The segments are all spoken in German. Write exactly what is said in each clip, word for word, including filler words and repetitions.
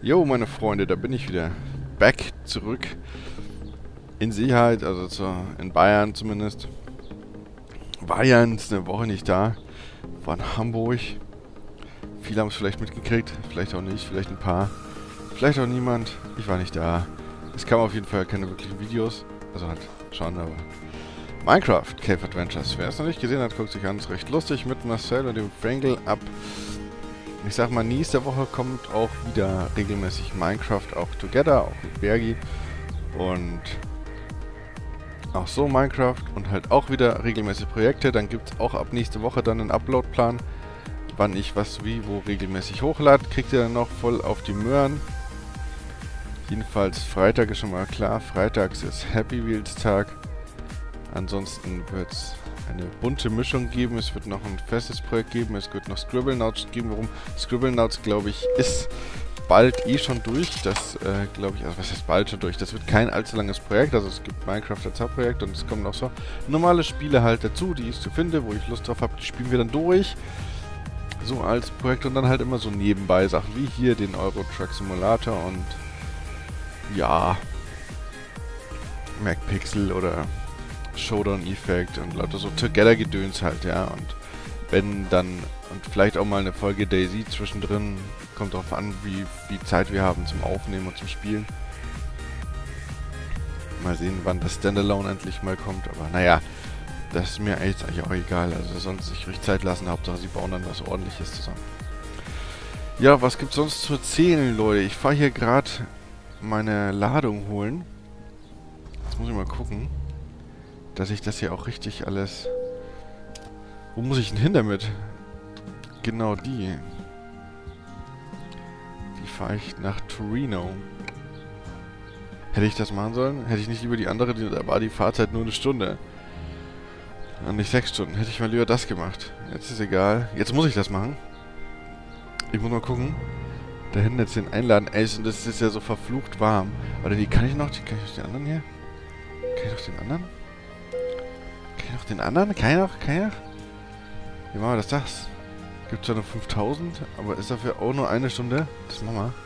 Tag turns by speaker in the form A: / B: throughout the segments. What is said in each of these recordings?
A: Jo, meine Freunde, da bin ich wieder. Back zurück in Sicherheit, also zur, in Bayern zumindest. War ja jetzt eine Woche nicht da. War in Hamburg. Viele haben es vielleicht mitgekriegt, vielleicht auch nicht, vielleicht ein paar. Vielleicht auch niemand. Ich war nicht da. Es kamen auf jeden Fall keine wirklichen Videos. Also halt schon, aber... Minecraft Cave Adventures. Wer es noch nicht gesehen hat, guckt sich an. Ist recht lustig mit Marcel und dem Frankel ab. Ich sag mal, nächste Woche kommt auch wieder regelmäßig Minecraft auch Together, auch mit Bergi. Und auch so Minecraft und halt auch wieder regelmäßig Projekte. Dann gibt es auch ab nächste Woche dann einen Uploadplan, wann ich was wie wo regelmäßig hochlade. Kriegt ihr dann noch voll auf die Möhren. Jedenfalls Freitag ist schon mal klar. Freitags ist Happy Wheels Tag. Ansonsten wird es eine bunte Mischung geben. Es wird noch ein festes Projekt geben. Es wird noch Scribblenauts geben. Warum? Scribblenauts, glaube ich, ist bald eh schon durch. Das, äh, glaube ich, also was heißt bald schon durch? Das wird kein allzu langes Projekt. Also es gibt Minecraft als Hauptprojekt und es kommen noch so normale Spiele halt dazu, die ich so finde, wo ich Lust drauf habe. Die spielen wir dann durch. So als Projekt und dann halt immer so nebenbei Sachen wie hier den Euro Truck Simulator und ja, MacPixel oder Showdown-Effekt und lauter so Together-Gedöns halt, ja. Und wenn dann, und vielleicht auch mal eine Folge Daisy zwischendrin, kommt drauf an, wie viel Zeit wir haben zum Aufnehmen und zum Spielen. Mal sehen, wann das Standalone endlich mal kommt, aber naja, das ist mir jetzt eigentlich auch egal. Also sollen sie sich ruhig Zeit lassen, Hauptsache sie bauen dann was Ordentliches zusammen. Ja, was gibt's sonst zu erzählen, Leute? Ich fahre hier gerade meine Ladung holen. Jetzt muss ich mal gucken, dass ich das hier auch richtig alles... Wo muss ich denn hin damit? Genau die. Die fahre ich nach Torino. Hätte ich das machen sollen? Hätte ich nicht lieber die andere, die, da war die Fahrzeit nur eine Stunde. Und nicht sechs Stunden. Hätte ich mal lieber das gemacht. Jetzt ist egal. Jetzt muss ich das machen. Ich muss mal gucken. Da hinten jetzt den einladen. Ey, und das ist ja so verflucht warm. Oder wie kann ich noch... Kann ich noch den anderen hier? Kann ich noch den anderen? Kann ich noch den anderen? Kann ich noch? Kann ich noch? Wie machen wir das? Das? Gibt zwar nur fünftausend, aber ist dafür auch nur eine Stunde. Das machen wir.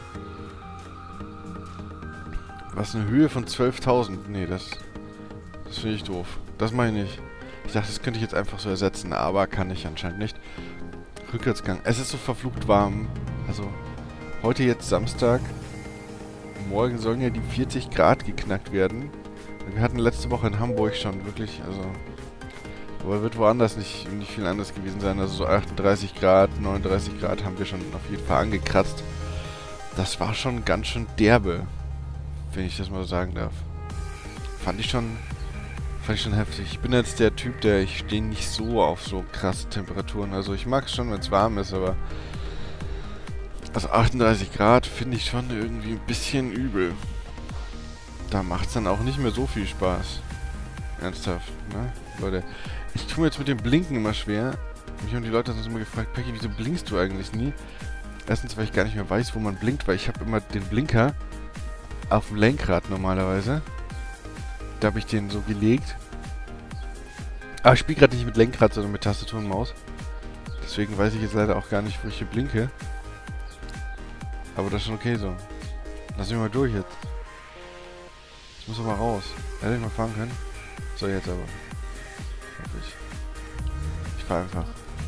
A: Was, eine Höhe von zwölftausend? Nee, das... Das finde ich doof. Das mache ich nicht. Ich dachte, das könnte ich jetzt einfach so ersetzen, aber kann ich anscheinend nicht. Rückwärtsgang. Es ist so verflucht warm. Also, heute jetzt Samstag. Morgen sollen ja die vierzig Grad geknackt werden. Wir hatten letzte Woche in Hamburg schon wirklich, also... Aber wird woanders nicht, nicht viel anders gewesen sein. Also so achtunddreißig Grad, neununddreißig Grad haben wir schon auf jeden Fall angekratzt. Das war schon ganz schön derbe, wenn ich das mal so sagen darf. Fand ich schon... Fand ich schon heftig. Ich bin jetzt der Typ, der... Ich stehe nicht so auf so krasse Temperaturen. Also ich mag es schon, wenn es warm ist, aber... Also achtunddreißig Grad finde ich schon irgendwie ein bisschen übel. Da macht es dann auch nicht mehr so viel Spaß. Ernsthaft, ne? Leute, ich tue mir jetzt mit dem Blinken immer schwer. Mich haben die Leute sonst immer gefragt, Pecki, wieso blinkst du eigentlich nie? Erstens, weil ich gar nicht mehr weiß, wo man blinkt, weil ich habe immer den Blinker auf dem Lenkrad normalerweise. Da habe ich den so gelegt. Aber ich spiele gerade nicht mit Lenkrad, sondern mit Tastatur und Maus. Deswegen weiß ich jetzt leider auch gar nicht, wo ich hier blinke. Aber das ist schon okay so. Lass mich mal durch jetzt. Ich muss doch mal raus. Hätte ich mal fahren können? So, jetzt aber. Hoffe ich. Ich fahre einfach.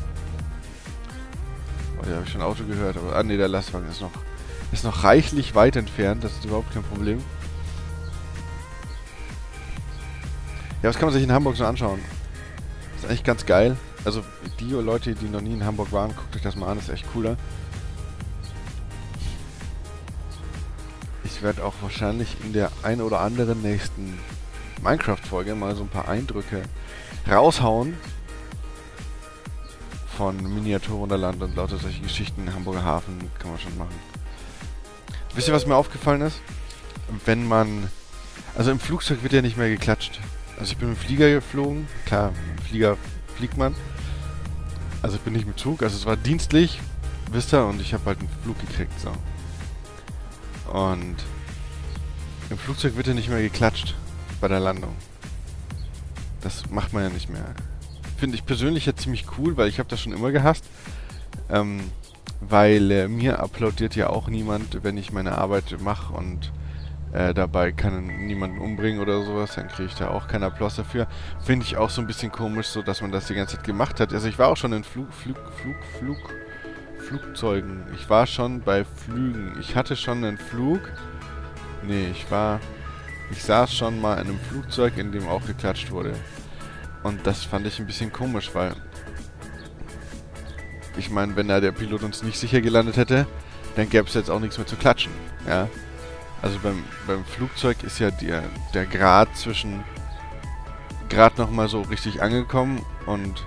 A: Oh, hier habe ich schon ein Auto gehört, aber... Ah, ne, der Lastwagen ist noch... Ist noch reichlich weit entfernt. Das ist überhaupt kein Problem. Ja, was kann man sich in Hamburg so anschauen? Ist eigentlich ganz geil. Also, die Leute, die noch nie in Hamburg waren, guckt euch das mal an. Das ist echt cooler. Ich werde auch wahrscheinlich in der ein oder anderen nächsten Minecraft-Folge mal so ein paar Eindrücke raushauen von Miniaturwunderland und lauter solche Geschichten. Hamburger Hafen kann man schon machen. Wisst ihr, was mir aufgefallen ist? Wenn man... Also im Flugzeug wird ja nicht mehr geklatscht. Also ich bin mit dem Flieger geflogen. Klar, mit dem Flieger fliegt man. Also ich bin nicht mit Zug. Also es war dienstlich, wisst ihr, und ich habe halt einen Flug gekriegt. So. Und im Flugzeug wird ja nicht mehr geklatscht bei der Landung. Das macht man ja nicht mehr. Finde ich persönlich ja ziemlich cool, weil ich habe das schon immer gehasst. Ähm, weil äh, mir applaudiert ja auch niemand, wenn ich meine Arbeit mache und äh, dabei kann niemanden umbringen oder sowas, dann kriege ich da auch keinen Applaus dafür. Finde ich auch so ein bisschen komisch, so dass man das die ganze Zeit gemacht hat. Also ich war auch schon in Flug, Flug, Flug, Flug, Flugzeugen. Ich war schon bei Flügen. Ich hatte schon einen Flug. Nee, ich war... Ich saß schon mal in einem Flugzeug, in dem auch geklatscht wurde. Und das fand ich ein bisschen komisch, weil... Ich meine, wenn da der Pilot uns nicht sicher gelandet hätte, dann gäbe es jetzt auch nichts mehr zu klatschen. Ja. Also beim, beim Flugzeug ist ja der, der Grad zwischen gerade nochmal so richtig angekommen und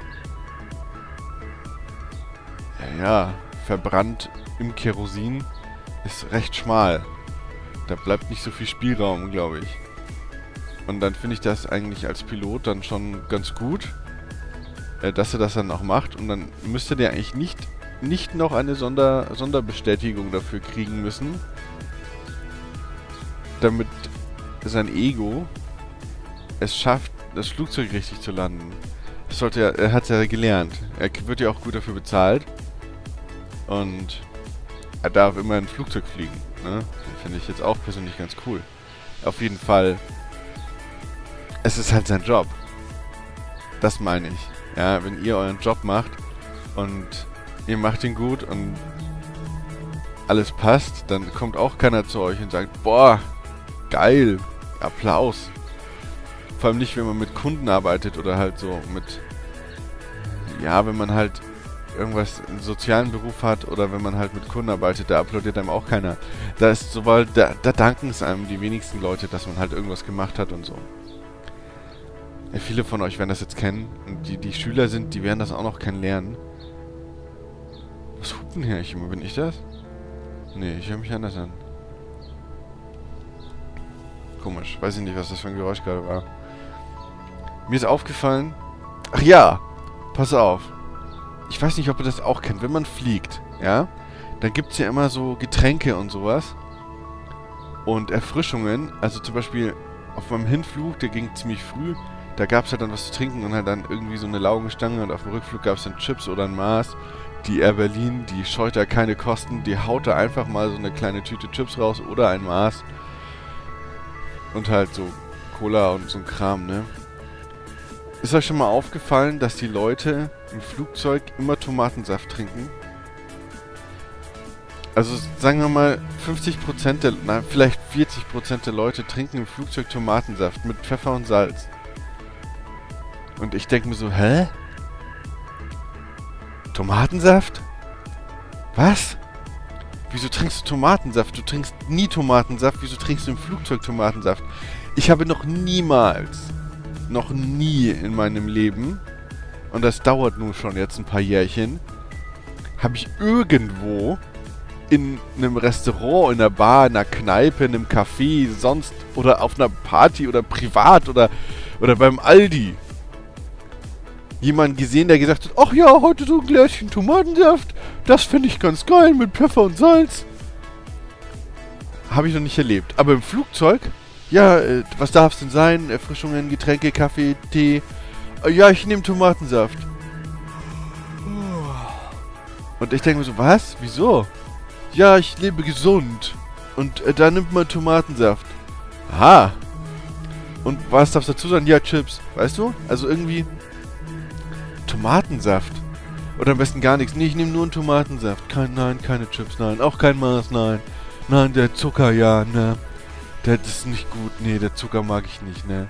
A: ja, ja, verbrannt im Kerosin ist recht schmal. Da bleibt nicht so viel Spielraum, glaube ich. Und dann finde ich das eigentlich als Pilot dann schon ganz gut, äh, dass er das dann auch macht. Und dann müsste der eigentlich nicht, nicht noch eine Sonder, Sonderbestätigung dafür kriegen müssen, damit sein Ego es schafft, das Flugzeug richtig zu landen. Das sollte er, er hat es ja gelernt. Er wird ja auch gut dafür bezahlt. Und er darf immer ein Flugzeug fliegen. Ne? Finde ich jetzt auch persönlich ganz cool. Auf jeden Fall, es ist halt sein Job. Das meine ich. Ja, wenn ihr euren Job macht und ihr macht ihn gut und alles passt, dann kommt auch keiner zu euch und sagt, boah, geil, Applaus. Vor allem nicht, wenn man mit Kunden arbeitet oder halt so mit, ja, wenn man halt irgendwas, einen sozialen Beruf hat oder wenn man halt mit Kunden arbeitet, da applaudiert einem auch keiner. Da ist sowohl, da, da danken es einem die wenigsten Leute, dass man halt irgendwas gemacht hat und so. Ja, viele von euch werden das jetzt kennen und die, die Schüler sind, die werden das auch noch kennenlernen. Was hupen hier eigentlich immer? Bin ich das? Nee, ich höre mich anders an. Komisch. Weiß ich nicht, was das für ein Geräusch gerade war. Mir ist aufgefallen... Ach ja! Pass auf. Ich weiß nicht, ob ihr das auch kennt. Wenn man fliegt, ja, dann gibt es ja immer so Getränke und sowas. Und Erfrischungen. Also zum Beispiel auf meinem Hinflug, der ging ziemlich früh, da gab es halt dann was zu trinken und halt dann irgendwie so eine Laugenstange. Und auf dem Rückflug gab es dann Chips oder ein Mars. Die Air Berlin, die scheut da keine Kosten. Die haut da einfach mal so eine kleine Tüte Chips raus oder ein Mars. Und halt so Cola und so ein Kram, ne? Ist euch schon mal aufgefallen, dass die Leute im Flugzeug immer Tomatensaft trinken? Also sagen wir mal, fünfzig Prozent der, na, vielleicht vierzig Prozent der Leute trinken im Flugzeug Tomatensaft mit Pfeffer und Salz. Und ich denke mir so, hä? Tomatensaft? Was? Wieso trinkst du Tomatensaft? Du trinkst nie Tomatensaft. Wieso trinkst du im Flugzeug Tomatensaft? Ich habe noch niemals, noch nie in meinem Leben, und das dauert nun schon jetzt ein paar Jährchen, habe ich irgendwo in einem Restaurant, in einer Bar, in einer Kneipe, in einem Café, sonst oder auf einer Party oder privat oder, oder beim Aldi jemanden gesehen, der gesagt hat, ach ja, heute so ein Gläschen Tomatensaft, das finde ich ganz geil mit Pfeffer und Salz. Habe ich noch nicht erlebt. Aber im Flugzeug, ja, äh, was darf es denn sein? Erfrischungen, Getränke, Kaffee, Tee. Äh, ja, ich nehme Tomatensaft. Und ich denke mir so, was? Wieso? Ja, ich lebe gesund. Und äh, da nimmt man Tomatensaft. Aha. Und was darfst du dazu sagen? Ja, Chips. Weißt du? Also irgendwie... Tomatensaft. Oder am besten gar nichts. Nee, ich nehme nur einen Tomatensaft. Kein, nein, keine Chips, nein. Auch kein Mars, nein. Nein, der Zucker, ja, ne. Der, das ist nicht gut. Nee, der Zucker mag ich nicht, ne.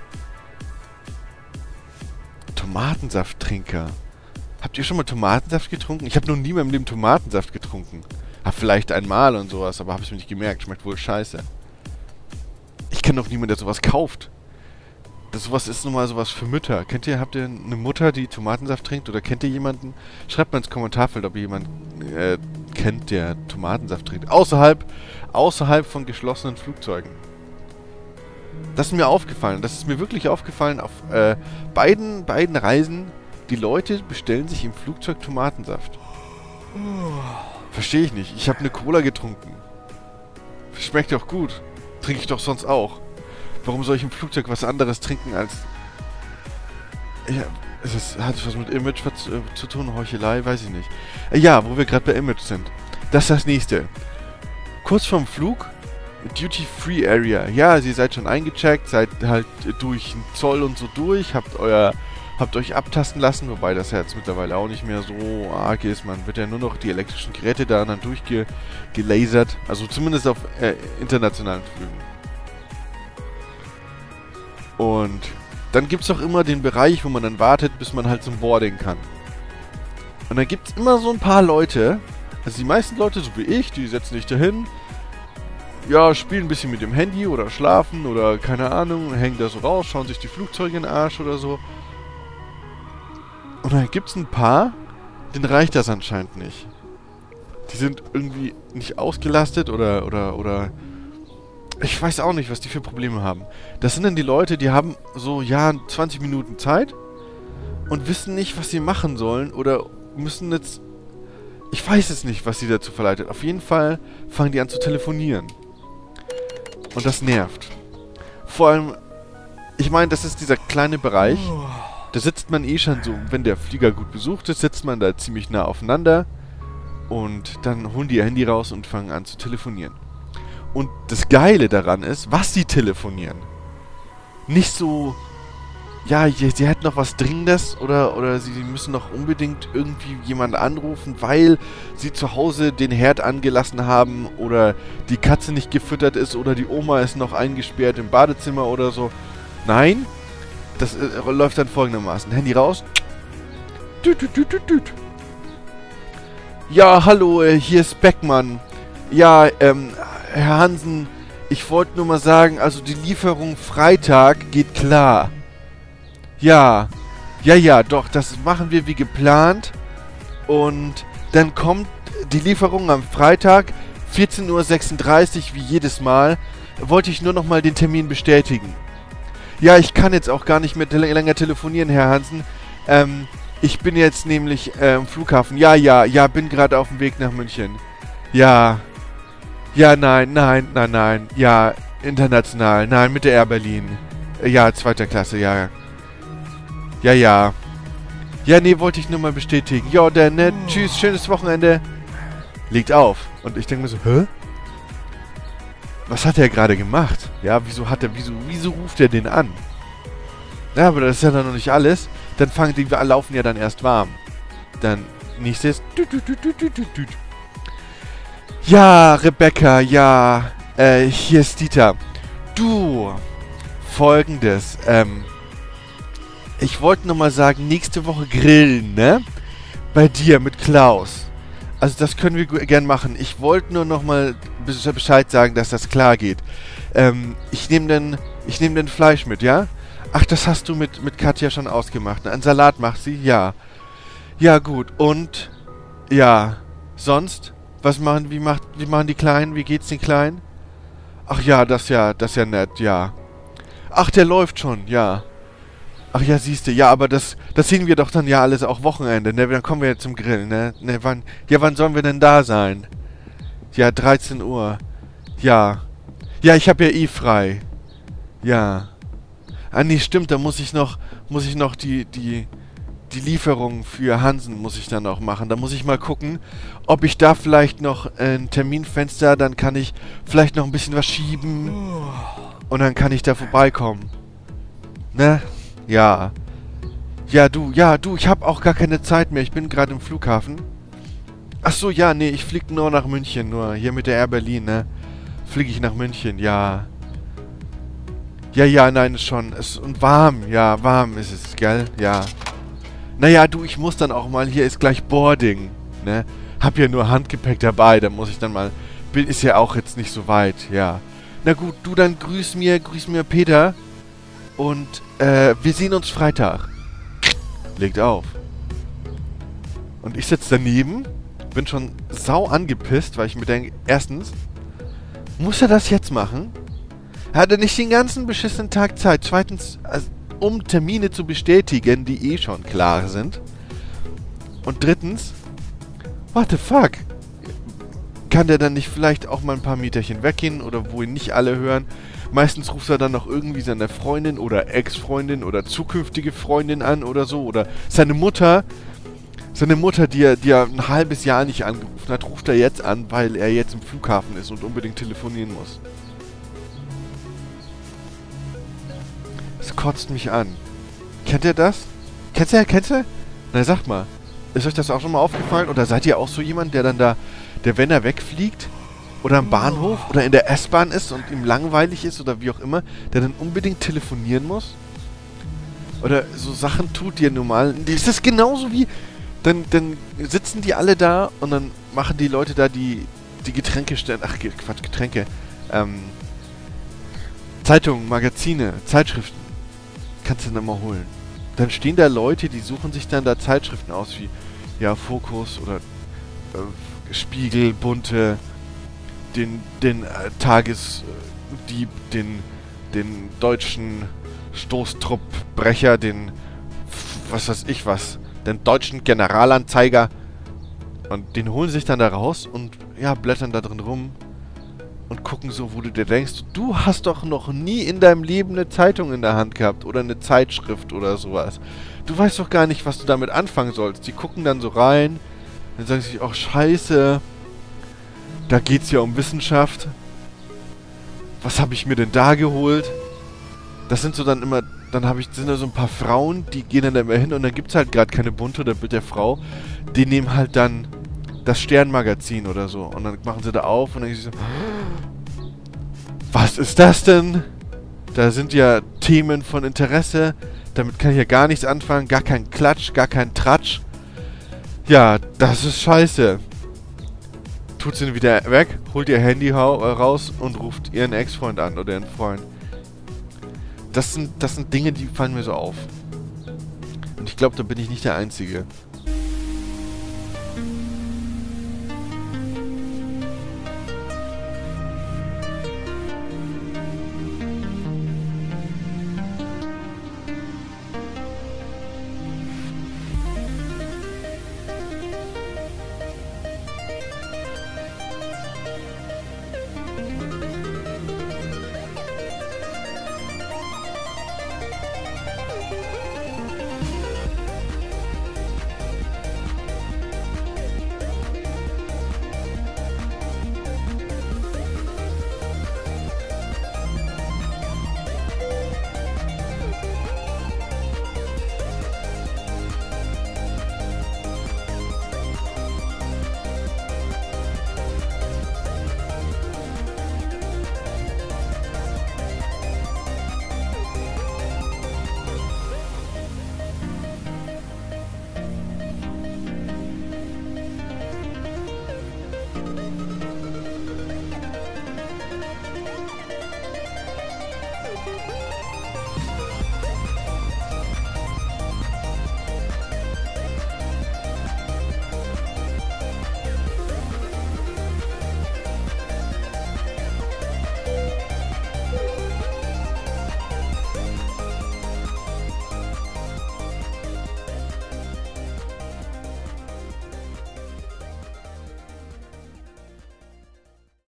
A: Tomatensafttrinker. Habt ihr schon mal Tomatensaft getrunken? Ich habe noch nie in meinem Leben Tomatensaft getrunken. Hab vielleicht einmal und sowas, aber habe ich mir nicht gemerkt. Schmeckt wohl scheiße. Ich kenne doch niemanden, der sowas kauft. Das sowas ist nun mal sowas für Mütter. Kennt ihr, habt ihr eine Mutter, die Tomatensaft trinkt? Oder kennt ihr jemanden? Schreibt mal ins Kommentarfeld, ob ihr jemanden äh, kennt, der Tomatensaft trinkt. Außerhalb, außerhalb von geschlossenen Flugzeugen. Das ist mir aufgefallen. Das ist mir wirklich aufgefallen auf äh, beiden, beiden Reisen. Die Leute bestellen sich im Flugzeug Tomatensaft. Verstehe ich nicht. Ich habe eine Cola getrunken. Schmeckt doch gut. Trinke ich doch sonst auch. Warum soll ich im Flugzeug was anderes trinken als... Ja, es ist, hat was mit Image was, äh, zu tun, Heuchelei, weiß ich nicht. Äh, ja, wo wir gerade bei Image sind. Das ist das nächste. Kurz vorm Flug, Duty-Free Area. Ja, ihr seid schon eingecheckt, seid halt durch den Zoll und so durch, habt euer, habt euch abtasten lassen, wobei das ja jetzt mittlerweile auch nicht mehr so arg ist. Man wird ja nur noch die elektrischen Geräte da dann durchgelasert. Also zumindest auf äh, internationalen Flügen. Und dann gibt es auch immer den Bereich, wo man dann wartet, bis man halt zum Boarding kann. Und dann gibt es immer so ein paar Leute, also die meisten Leute, so wie ich, die setzen sich dahin, ja, spielen ein bisschen mit dem Handy oder schlafen oder keine Ahnung, hängen da so raus, schauen sich die Flugzeuge in den Arsch oder so. Und dann gibt es ein paar, denen reicht das anscheinend nicht. Die sind irgendwie nicht ausgelastet oder, oder, oder... Ich weiß auch nicht, was die für Probleme haben. Das sind dann die Leute, die haben so, ja, zwanzig Minuten Zeit und wissen nicht, was sie machen sollen oder müssen jetzt... Ich weiß es nicht, was sie dazu verleitet. Auf jeden Fall fangen die an zu telefonieren. Und das nervt. Vor allem, ich meine, das ist dieser kleine Bereich. Da sitzt man eh schon so, wenn der Flieger gut besucht ist, sitzt man da ziemlich nah aufeinander. Und dann holen die ihr Handy raus und fangen an zu telefonieren. Und das Geile daran ist, was sie telefonieren. Nicht so, ja, sie hätten noch was Dringendes oder, oder sie müssen noch unbedingt irgendwie jemanden anrufen, weil sie zu Hause den Herd angelassen haben oder die Katze nicht gefüttert ist oder die Oma ist noch eingesperrt im Badezimmer oder so. Nein, das äh, läuft dann folgendermaßen. Handy raus. Düt, düt, düt, düt, düt. Ja, hallo, äh, hier ist Beckmann. Ja, ähm, Herr Hansen, ich wollte nur mal sagen, also die Lieferung Freitag geht klar. Ja, ja, ja, doch, das machen wir wie geplant. Und dann kommt die Lieferung am Freitag, vierzehn Uhr sechsunddreißig, wie jedes Mal. Wollte ich nur noch mal den Termin bestätigen. Ja, ich kann jetzt auch gar nicht mehr te- länger telefonieren, Herr Hansen. Ähm, ich bin jetzt nämlich äh, am Flughafen. Ja, ja, ja, bin gerade auf dem Weg nach München. Ja, ja, nein, nein, nein, nein. Ja, international. Nein, mit der Air Berlin. Äh, ja, zweiter Klasse, ja. Ja, ja. Ja, nee, wollte ich nur mal bestätigen. Ja, dann, ne, tschüss, schönes Wochenende. Legt auf. Und ich denke mir so, hä? Was hat er gerade gemacht? Ja, wieso hat er, wieso, wieso ruft er den an? Ja, aber das ist ja dann noch nicht alles. Dann fangen die, wir laufen ja dann erst warm. Dann, nächstes, düt, düt, düt, düt, düt, düt. Ja, Rebecca, ja, äh, hier ist Dieter. Du, folgendes, ähm, ich wollte nur mal sagen, nächste Woche grillen, ne? Bei dir mit Klaus. Also das können wir gern machen. Ich wollte nur noch mal Bescheid sagen, dass das klar geht. Ähm, ich nehme dann, ich nehme dann Fleisch mit, ja? Ach, das hast du mit, mit Katja schon ausgemacht. Ein Salat macht sie? Ja. Ja, gut. Und, ja, sonst? Was machen, wie macht, wie machen die Kleinen? Wie geht's den Kleinen? Ach ja, das ja, das ja nett, ja. Ach, der läuft schon, ja. Ach ja, siehste, ja, aber das, das sehen wir doch dann ja alles auch Wochenende, ne? Dann kommen wir ja zum Grillen, ne? Ne, wann, ja, wann sollen wir denn da sein? Ja, dreizehn Uhr. Ja. Ja, ich habe ja eh frei. Ja. Ah, nee, stimmt, da muss ich noch, muss ich noch die, die, die Lieferung für Hansen muss ich dann auch machen. Da muss ich mal gucken, ob ich da vielleicht noch ein Terminfenster, dann kann ich vielleicht noch ein bisschen was schieben und dann kann ich da vorbeikommen. Ne? Ja. Ja, du, ja, du, ich habe auch gar keine Zeit mehr. Ich bin gerade im Flughafen. Ach so, ja, nee, ich fliege nur nach München, nur hier mit der Air Berlin, ne? Fliege ich nach München, ja. Ja, ja, nein, ist schon. Ist, und warm, ja, warm ist es, gell? Ja. Naja, du, ich muss dann auch mal, hier ist gleich Boarding, ne? Hab ja nur Handgepäck dabei, da muss ich dann mal, bin, ist ja auch jetzt nicht so weit, ja. Na gut, du, dann grüß mir, grüß mir Peter und, äh, wir sehen uns Freitag. Legt auf. Und ich sitze daneben, bin schon sau angepisst, weil ich mir denke, erstens, muss er das jetzt machen? Hat er nicht den ganzen beschissenen Tag Zeit? Zweitens, also, um Termine zu bestätigen, die eh schon klar sind. Und drittens, what the fuck? Kann der dann nicht vielleicht auch mal ein paar Meterchen weggehen oder wo ihn nicht alle hören? Meistens ruft er dann noch irgendwie seine Freundin oder Ex-Freundin oder zukünftige Freundin an oder so. Oder seine Mutter. Seine Mutter, die er, die er ein halbes Jahr nicht angerufen hat, ruft er jetzt an, weil er jetzt im Flughafen ist und unbedingt telefonieren muss. Das kotzt mich an. Kennt ihr das? Kennst du? Kennst du? Na, sag mal. Ist euch das auch schon mal aufgefallen? Oder seid ihr auch so jemand, der dann da, der wenn er wegfliegt, oder am Bahnhof, oder in der S-Bahn ist und ihm langweilig ist, oder wie auch immer, der dann unbedingt telefonieren muss? Oder so Sachen tut, die er normal... Das ist genauso wie... Dann, dann sitzen die alle da und dann machen die Leute da die, die Getränke stellen. Ach, Quatsch, Getränke. Ähm, Zeitungen, Magazine, Zeitschriften. Kannst du dann immer holen. Dann stehen da Leute, die suchen sich dann da Zeitschriften aus, wie, ja, Fokus oder äh, Spiegel, Bunte, den, den äh, Tagesdieb, den, den deutschen Stoßtruppbrecher, den, was weiß ich was, den deutschen Generalanzeiger. Und den holen sich dann da raus und, ja, blättern da drin rum und gucken so, wo du dir denkst, du hast doch noch nie in deinem Leben eine Zeitung in der Hand gehabt oder eine Zeitschrift oder sowas. Du weißt doch gar nicht, was du damit anfangen sollst. Die gucken dann so rein, dann sagen sie, ach scheiße, da geht's ja um Wissenschaft. Was habe ich mir denn da geholt? Das sind so dann immer, dann habe ich, sind da so ein paar Frauen, die gehen dann immer hin und dann gibt's halt gerade keine Bunte oder Bild der Frau. Die nehmen halt dann das Sternmagazin oder so und dann machen sie da auf und dann denken sie so, was ist das denn? Da sind ja Themen von Interesse, damit kann ich ja gar nichts anfangen, gar kein Klatsch, gar kein Tratsch. Ja, das ist scheiße. Tut sie wieder weg, holt ihr Handy raus und ruft ihren Ex-Freund an oder ihren Freund. Das sind, das sind Dinge, die fallen mir so auf. Und ich glaube, da bin ich nicht der Einzige.